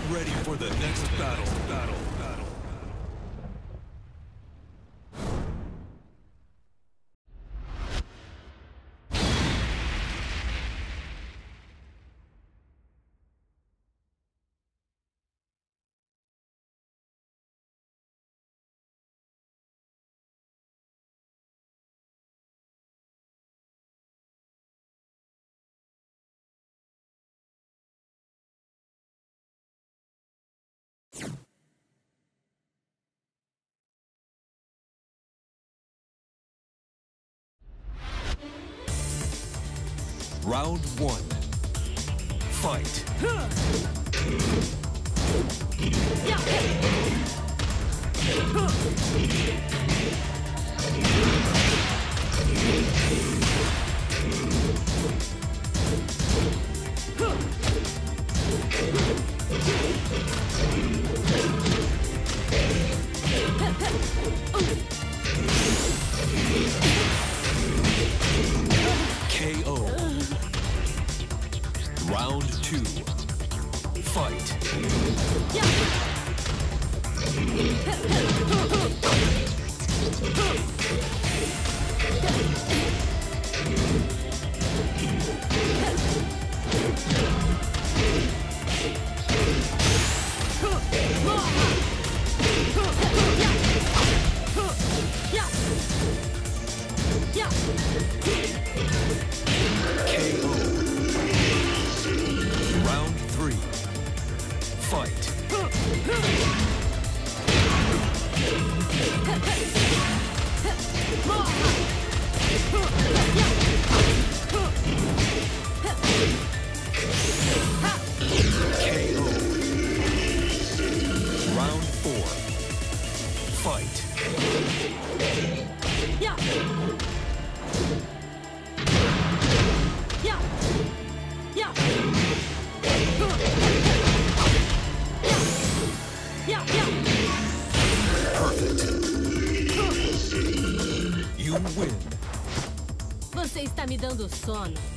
ready for the next battle. Round one. Fight. KO. Round two. Fight. KO. Round three. Fight. KO. Round four. Fight. Perfect. You win. Você está me dando sono.